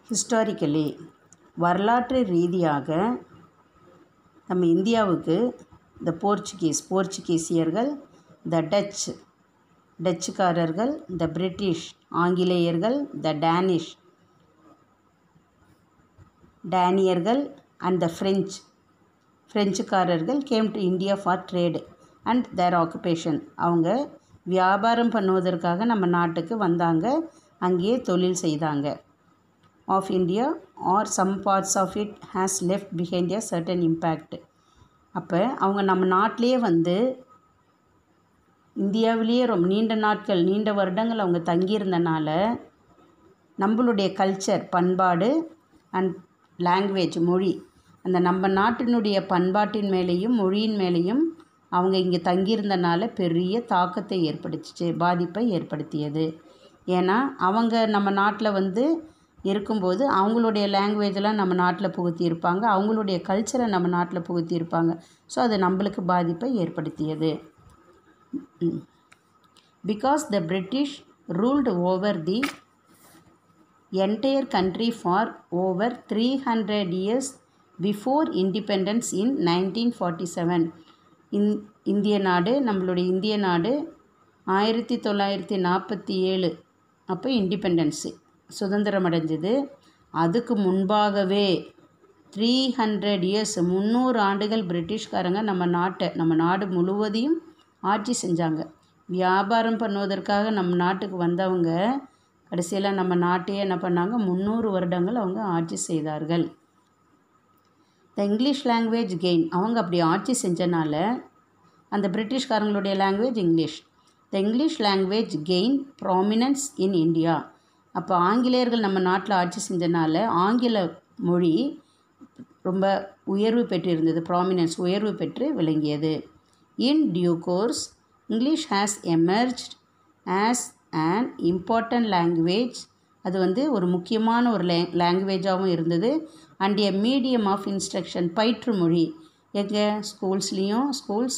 Historically வரலாற்று ரீதியாக நம்ம இந்தியாவுக்கு இந்த போர்ச்சுகீசியர்கள், த டச்சுக்காரர்கள், த பிரிட்டிஷ் ஆங்கிலேயர்கள், த டேனியர்கள் அண்ட் த ஃப்ரெஞ்சுக்காரர்கள் came to India for trade and their occupation. அவங்க வியாபாரம் பண்ணுவதற்காக நம்ம நாட்டுக்கு வந்தாங்க, அங்கேயே தொழில் செய்தாங்க. Of India or some parts of it has left behind a certain impact. அப்போ அவங்க நம்ம நாட்டிலேயே வந்து இந்தியாவிலேயே ரொம்ப நீண்ட வருடங்கள் அவங்க தங்கியிருந்தனால நம்மளுடைய கல்ச்சர், பண்பாடு அண்ட் லாங்குவேஜ், மொழி, அந்த நம்ம நாட்டினுடைய பண்பாட்டின் மேலேயும் மொழியின் மேலேயும் அவங்க இங்கே தங்கியிருந்தனால பெரிய தாக்கத்தை ஏற்படுத்திச்சு, பாதிப்பை ஏற்படுத்தியது. ஏன்னா அவங்க நம்ம நாட்டில் வந்து இருக்கும்போது அவங்களுடைய லாங்குவேஜெலாம் நம்ம நாட்டில் புகுத்தியிருப்பாங்க, அவங்களுடைய கல்ச்சரை நம்ம நாட்டில் புகுத்தியிருப்பாங்க. ஸோ அது நம்மளுக்கு பாதிப்பை ஏற்படுத்தியது. Because the British ruled over the entire country for over 300 years before independence in 1947. நம்மளுடைய இந்திய நாடு 1947 அப்போ இண்டிபெண்டன்ஸு சுதந்திரம் அடைஞ்சது. அதுக்கு முன்பாகவே 300 years 300 ஆண்டுகள் பிரிட்டிஷ்காரங்க நம்ம நாடு முழுவதையும் ஆட்சி செஞ்சாங்க. வியாபாரம் பண்ணுவதற்காக நம்ம நாட்டுக்கு வந்தவங்க கடைசியில் நம்ம நாட்டையே என்ன பண்ணாங்க, 300 வருடங்கள் அவங்க ஆட்சி செய்தார்கள். த இங்கிலீஷ் லாங்குவேஜ் கெயின், அவங்க அப்படி ஆட்சி செஞ்சனால அந்த பிரிட்டிஷ்காரங்களுடைய language English. The English language gain prominence in India. அப்போ ஆங்கிலேயர்கள் நம்ம நாட்டில் ஆட்சி செஞ்சனால ஆங்கில மொழி ரொம்ப உயர்வு பெற்றிருந்தது, ப்ராமினன்ஸ் உயர்வு பெற்று விளங்கியது. In due course English has emerged as an important language. அது வந்து ஒரு முக்கியமான ஒரு லாங்குவேஜாகவும் இருந்தது. And a medium of instruction, பயிற்று மொழி எங்கள் schools.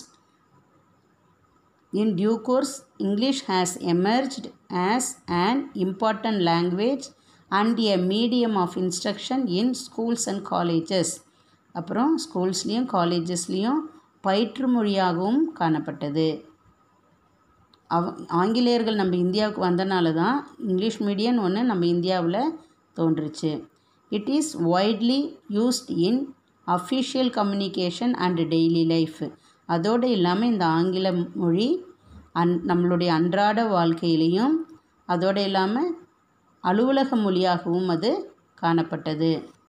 In due course, English has emerged as an important language and a medium of instruction in schools and colleges. அப்புறம் ஸ்கூல்ஸ்லேயும் காலேஜஸ்லேயும் பயிற்று மொழியாகவும் காணப்பட்டது. ஆங்கிலேயர்கள் நம்ம இந்தியாவுக்கு வந்தனால தான் இங்கிலீஷ் மீடியம் ஒன்று நம்ம இந்தியாவில் தோன்றுச்சு. It is widely used in official communication and daily life. அதோடு இல்லாமல் இந்த ஆங்கில மொழி நம்மளுடைய அன்றாட வாழ்க்கையிலையும், அதோடு இல்லாமல் அலுவலக மொழியாகவும் அது காணப்பட்டது.